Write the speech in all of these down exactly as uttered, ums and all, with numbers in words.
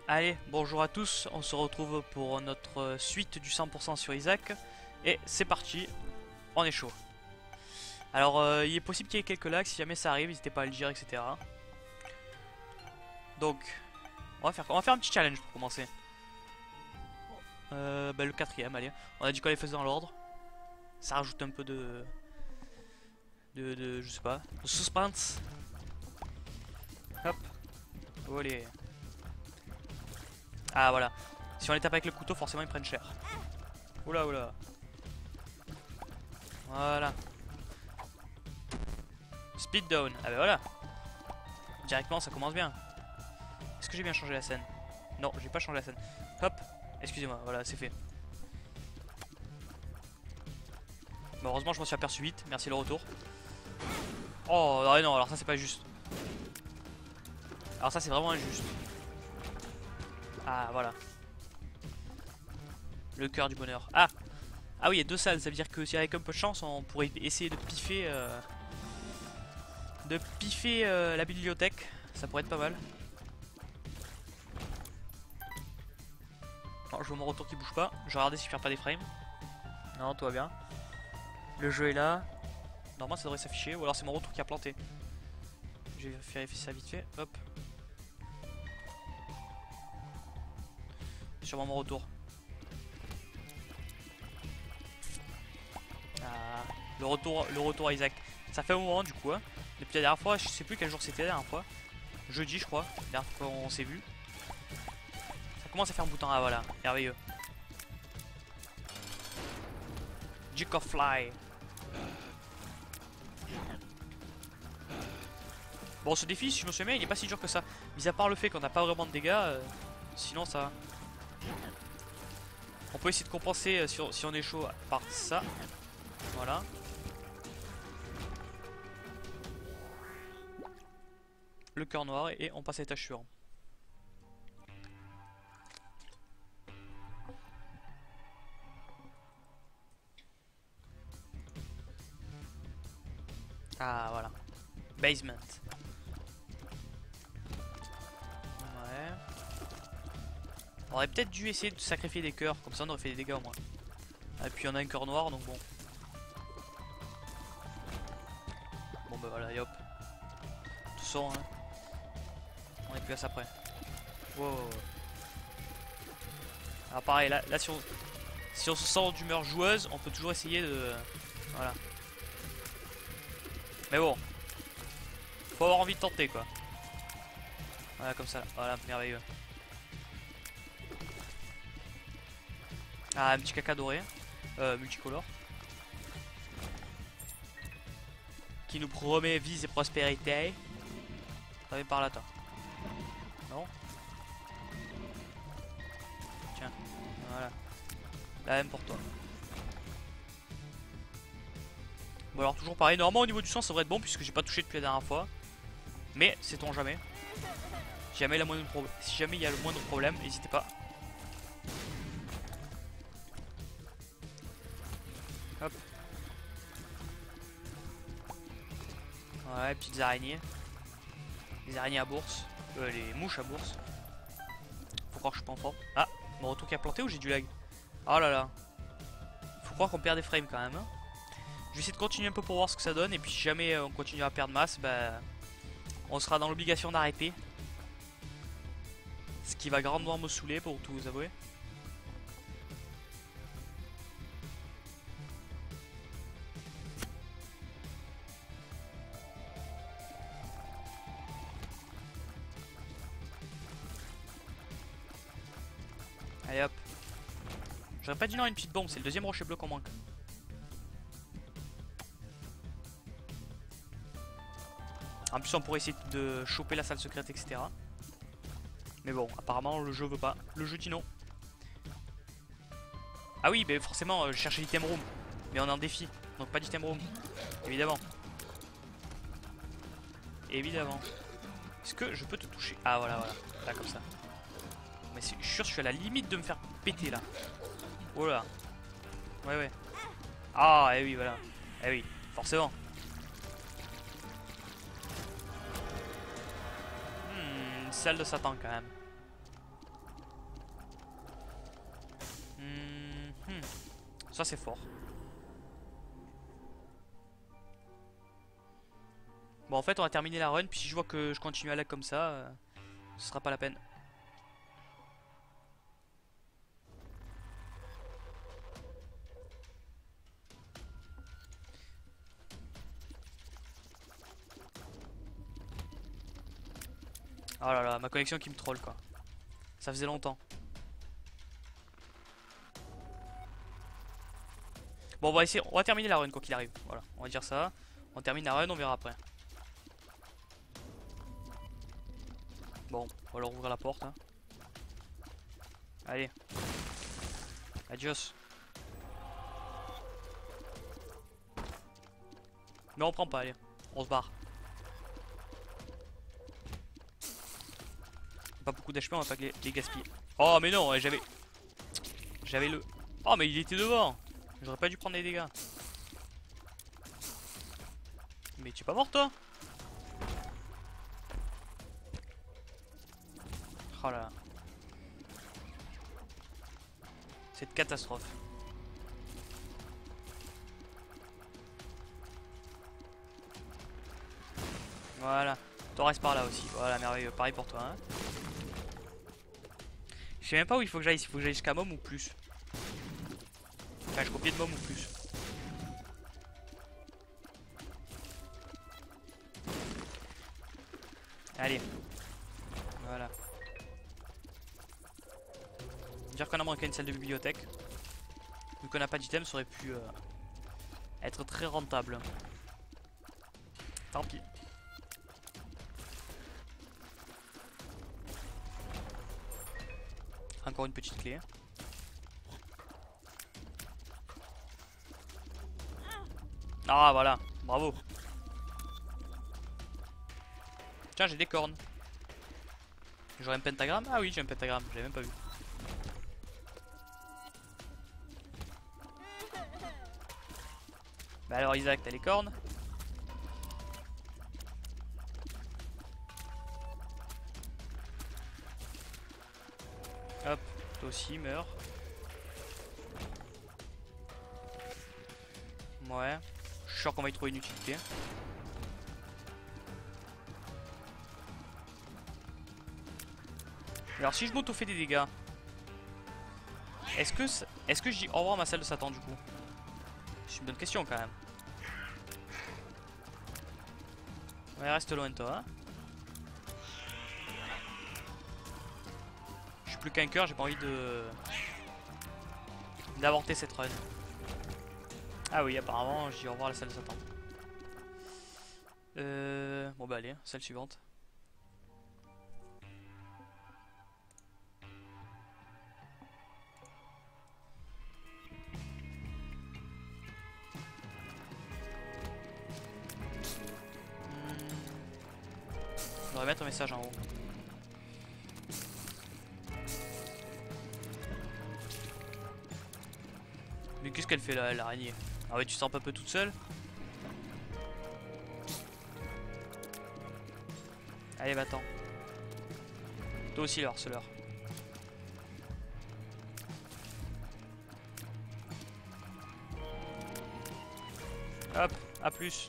Allez, bonjour à tous, on se retrouve pour notre suite du cent pour cent sur Isaac. Et c'est parti, on est chaud. Alors euh, il est possible qu'il y ait quelques lags, si jamais ça arrive, n'hésitez pas à le dire, et cetera. Donc, on va faire, on va faire un petit challenge pour commencer. Euh, bah, le quatrième, allez. On a dit qu'on les faisait dans l'ordre. Ça rajoute un peu de... De, de... je sais pas, de suspense. Hop, allez. Ah voilà, si on les tape avec le couteau, forcément ils prennent cher. Oula oula. Voilà. Speed down. Ah bah voilà. Directement ça commence bien. Est-ce que j'ai bien changé la scène? Non, j'ai pas changé la scène. Hop. Excusez-moi, voilà, c'est fait. Bon, heureusement je m'en suis aperçu vite. Merci le retour. Oh non, non, alors ça c'est pas juste. Alors ça c'est vraiment injuste. Ah voilà. Le cœur du bonheur. Ah. Ah oui, il y a deux salles, ça veut dire que si avec un peu de chance on pourrait essayer de piffer euh, De piffer euh, la bibliothèque. Ça pourrait être pas mal. Non, je vois mon retour qui bouge pas. Je vais regarder si je perds pas des frames. Non, tout va bien. Le jeu est là. Normalement ça devrait s'afficher. Ou alors c'est mon retour qui a planté. Je vais vérifier ça vite fait. Hop. Sûrement mon retour. Ah, le retour, le retour à Isaac. Ça fait un moment du coup. Hein. Depuis la dernière fois, je sais plus quel jour c'était la dernière fois. Jeudi, je crois. La dernière fois on s'est vu. Ça commence à faire un bout de temps. Ah voilà, merveilleux. Duke of Fly. Bon, ce défi, si je me souviens bien, il est pas si dur que ça. Mis à part le fait qu'on n'a pas vraiment de dégâts, euh, sinon ça va. On peut essayer de compenser euh, si, on, si on est chaud par ça. Voilà. Le cœur noir et on passe à l'étage suivant. Ah voilà. Basement. Ouais. On aurait peut-être dû essayer de sacrifier des cœurs, comme ça on aurait fait des dégâts au moins. Et puis on a un cœur noir donc bon. Bon bah voilà, et hop. Tout ça, hein. On est plus à ça après. Wow. Alors pareil, là, là si, on, si on se sent d'humeur joueuse, on peut toujours essayer de... Voilà. Mais bon. Faut avoir envie de tenter quoi. Voilà comme ça, voilà, merveilleux. Ah, un petit caca doré. Euh, multicolore. Qui nous promet vie et prospérité. Ça vient par là, toi. Non? Tiens, voilà. La même pour toi. Bon alors toujours pareil, normalement au niveau du sang ça devrait être bon puisque j'ai pas touché depuis la dernière fois. Mais sait-on jamais. Si jamais, la moindre pro... si jamais il y a le moindre problème, n'hésitez pas. Hop. Ouais, petites araignées. Les araignées à bourse. Euh, les mouches à bourse. Faut croire que je suis pas en forme. Ah, mon retour qui a planté ou j'ai du lag? Oh là là. Faut croire qu'on perd des frames quand même. Hein. Je vais essayer de continuer un peu pour voir ce que ça donne. Et puis si jamais on continue à perdre masse, bah, on sera dans l'obligation d'arrêter. Ce qui va grandement me saouler pour tout vous avouer. Allez hop. J'aurais pas dû non une petite bombe, c'est le deuxième rocher bleu qu'on manque. En plus on pourrait essayer de choper la salle secrète, et cetera. Mais bon, apparemment le jeu veut pas. Le jeu dit non. Ah oui, mais forcément euh, je cherchais l'item room. Mais on est en défi, donc pas d'item room. Évidemment. Évidemment. Est-ce que je peux te toucher? Ah voilà, voilà. Là comme ça. Mais je suis sûr, je suis à la limite de me faire péter là. Oh là. Ouais, ouais. Ah, et oui, voilà. Eh oui, forcément. Hmm, salle de Satan quand même. Ça c'est fort. Bon en fait on va terminer la run. Puis si je vois que je continue à lag comme ça, euh, ce sera pas la peine. Oh là là, ma connexion qui me troll quoi. Ça faisait longtemps. Bon on va essayer, on va terminer la run quoi qu'il arrive. Voilà, on va dire ça. On termine la run, on verra après. Bon, on va leur ouvrir la porte hein. Allez. Adios. Mais on prend pas, allez. On se barre. Pas beaucoup d'H P, on va pas les, les gaspiller. Oh mais non, j'avais... J'avais le... Oh mais il était devant. J'aurais pas dû prendre des dégâts. Mais tu es pas mort toi? Oh là là. Cette catastrophe. Voilà. Toi reste par là aussi. Voilà, merveilleux. Pareil pour toi. Hein. Je sais même pas où il faut que j'aille. Il faut que j'aille jusqu'à Mom ou plus. Enfin, je copie de Mom ou plus. Allez. Voilà. Dire qu'on a manqué une salle de bibliothèque. Vu qu'on n'a pas d'item, ça aurait pu euh, être très rentable. Tant pis. Encore une petite clé. Ah voilà, bravo. Tiens, j'ai des cornes. J'aurais un pentagramme? Ah oui, j'ai un pentagramme, j'avais même pas vu. Bah alors Isaac, t'as les cornes? Hop, toi aussi, meurs. Ouais, je suis sûr qu'on va y trouver une utilité. Alors si je m'auto-fais des dégâts, est-ce que est-ce que je dis au revoir à ma salle de Satan du coup? C'est une bonne question quand même. Ouais, reste loin de toi. Hein. Je suis plus qu'un cœur, j'ai pas envie de d'avorter cette run. Ah oui, apparemment, je dis au revoir à la salle de Satan. Euh... Bon bah allez, salle suivante. On devrait mettre un message en haut. Mais qu'est-ce qu'elle fait là, l'araignée? Ah ouais, tu sens pas un peu toute seule? Allez, va-t'en. Toi aussi, le harceleur. Hop, à plus.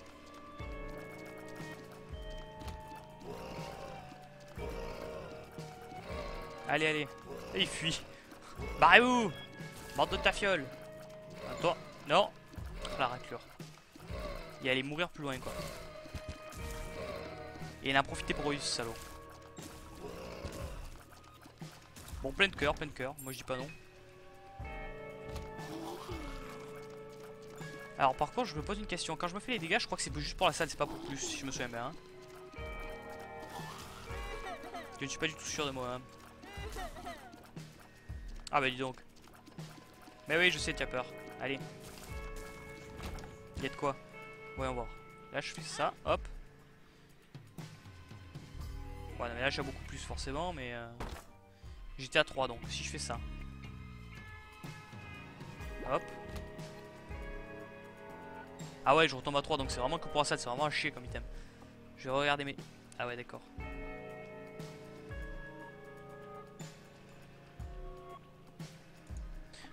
Allez, allez. Et il fuit. Barrez-vous! Bande de ta fiole. À toi. Non. La raclure. Il allait mourir plus loin, quoi. Et il en a profité pour eux, ce salaud. Bon, plein de cœur, plein de cœur. Moi, je dis pas non. Alors, par contre, je me pose une question. Quand je me fais les dégâts, je crois que c'est juste pour la salle, c'est pas pour plus, si je me souviens bien. Hein. Je ne suis pas du tout sûr de moi. Hein. Ah, bah, dis donc. Mais oui, je sais, tu as peur. Allez. Il y a de quoi? Ouais, on va voir. Là, je fais ça, hop. Ouais, non, mais là, j'ai beaucoup plus, forcément, mais... Euh... J'étais à trois, donc, si je fais ça. Hop. Ah ouais, je retombe à trois, donc c'est vraiment que pour la salle, c'est vraiment à chier comme item. Je vais regarder mes... Ah ouais, d'accord.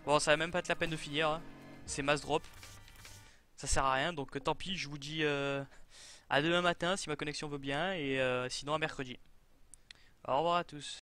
Bon, ça va même pas être la peine de finir. Hein. C'est mass drop. Ça sert à rien, donc tant pis, je vous dis euh, à demain matin si ma connexion veut bien, et euh, sinon à mercredi. Au revoir à tous.